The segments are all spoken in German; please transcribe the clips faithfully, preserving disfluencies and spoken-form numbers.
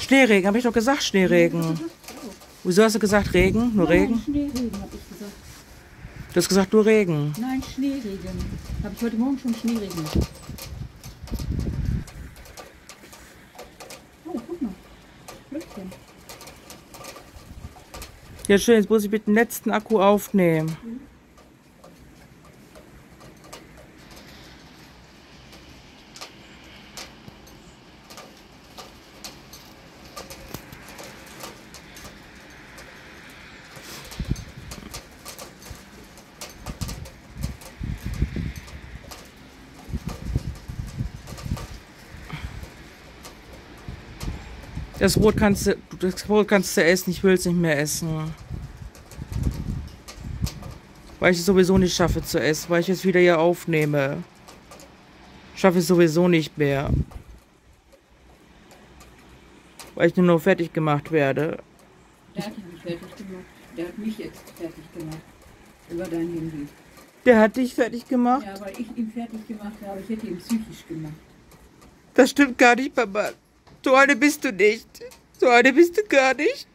Schneeregen, habe ich doch gesagt, Schneeregen. Ja, gesagt, oh. Wieso hast du gesagt Regen? Nur Nein, Regen? Schneeregen, habe ich gesagt. Du hast gesagt nur Regen. Nein, Schneeregen. Habe ich heute Morgen schon Schneeregen gesagt. Oh, guck mal. Blöckchen. Ja schön, jetzt muss ich mit dem letzten Akku aufnehmen. Mhm. Das Brot kannst du, das Brot kannst du essen, ich will es nicht mehr essen. Weil ich es sowieso nicht schaffe zu essen, weil ich es wieder hier aufnehme. Schaffe ich sowieso nicht mehr. Weil ich nur noch fertig gemacht werde. Der hat dich nicht fertig gemacht. Der hat mich jetzt fertig gemacht. Über dein Handy. Der hat dich fertig gemacht? Ja, weil ich ihn fertig gemacht habe. Ich hätte ihn psychisch gemacht. Das stimmt gar nicht, Papa. So eine bist du nicht. So eine bist du gar nicht.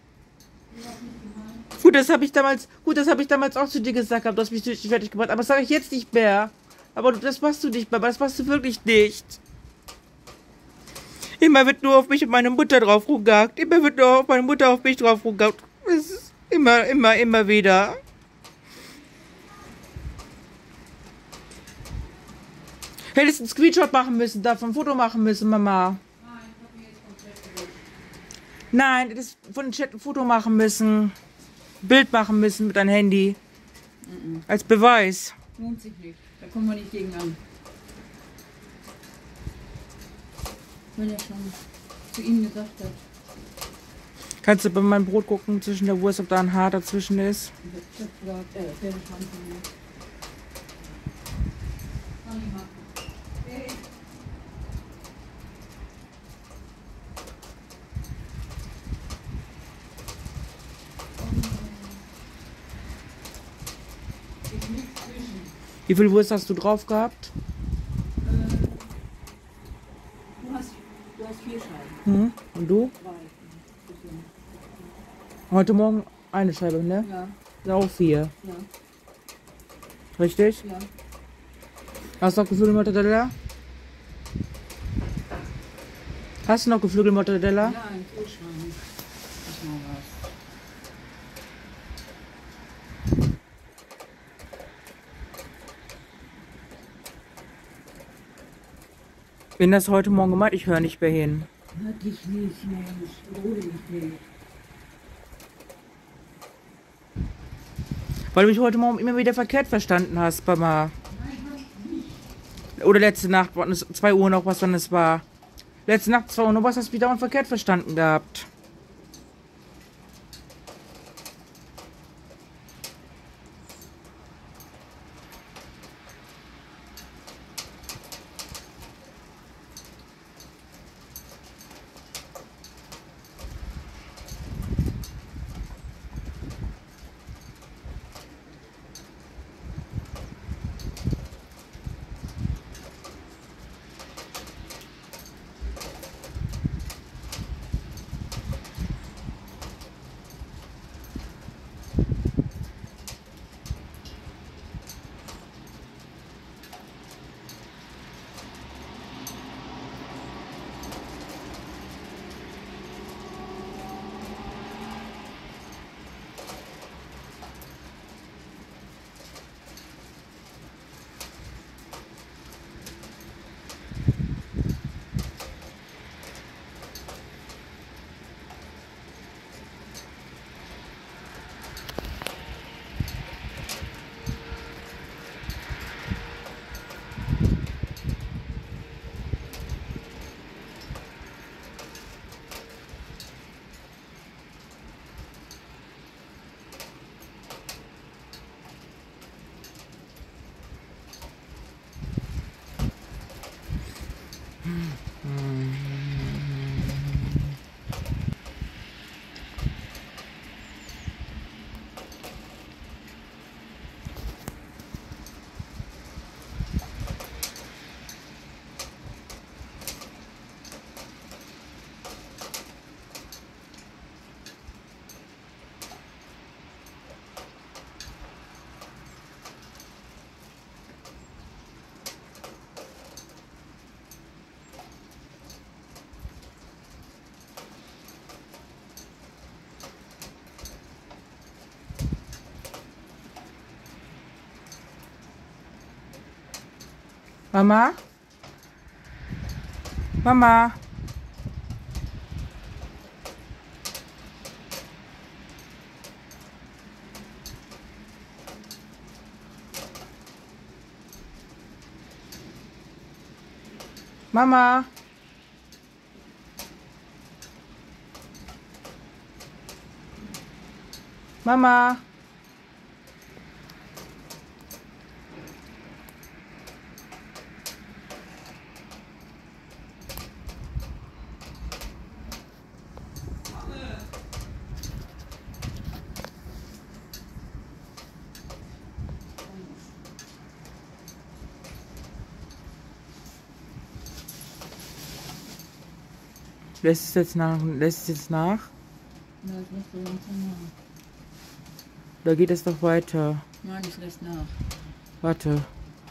Gut, das habe ich damals, gut, das habe ich damals auch zu dir gesagt, du hast mich psychisch fertig gemacht, aber das sage ich jetzt nicht mehr. Aber das machst du nicht, Papa, das machst du wirklich nicht. Immer wird nur auf mich und meine Mutter drauf rumgehackt. Immer wird nur auf meine Mutter auf mich drauf rumgehackt. Es ist immer, immer, immer wieder. Hättest einen Screenshot machen müssen, davon ein Foto machen müssen, Mama. Nein, das von dem Chat ein Foto machen müssen. Bild machen müssen mit deinem Handy. Mhm. Als Beweis. Lohnt sich nicht. Da kommen wir nicht gegen an. Wenn er schon zu ihm gesagt hat. Kannst du bei meinem Brot gucken zwischen der Wurst, ob da ein Haar dazwischen ist? Ich hab gesagt, äh, der ist schon von mir. Kann ich machen. Hey. Wie viel Wurst hast du drauf gehabt? Äh, du, hast, du hast vier Scheiben. Hm? Und du? Drei. Heute Morgen eine Scheibe, ne? Ja, Ja, auch vier. ja, Richtig? ja. Hast du noch Geflügelmortadella? Hast du noch Geflügelmortadella? Nein, Totschwein. Mach mal was. Wen das heute Morgen gemacht? Ich höre nicht mehr hin. Hör dich nicht, Mensch. Ruhe dich nicht. Weil du mich heute Morgen immer wieder verkehrt verstanden hast, Mama. Oder letzte Nacht, wann es zwei Uhr noch, was dann es war. Letzte Nacht, zwei Uhr noch, was hast du wieder verkehrt verstanden gehabt? Mama? Mama? Mama? Mama? Lässt es jetzt nach? Lässt es jetzt nach? Ja, es lässt so langsam nach. Oder geht es doch weiter? Nein, es lässt nach. Warte.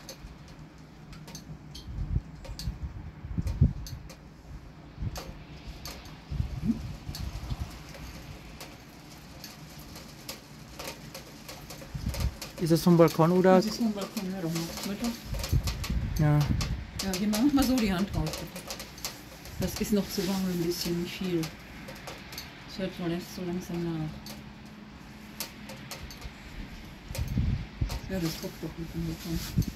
Ist das vom Balkon oder? Das ist vom Balkon, hör doch mal. Bitte? Ja. Ja, hier mach mal so die Hand raus, bitte. Das ist noch zu warm, ein bisschen, nicht viel. Das hört man lässt so langsam nach. Ja, das guckt doch nicht vom Balkon.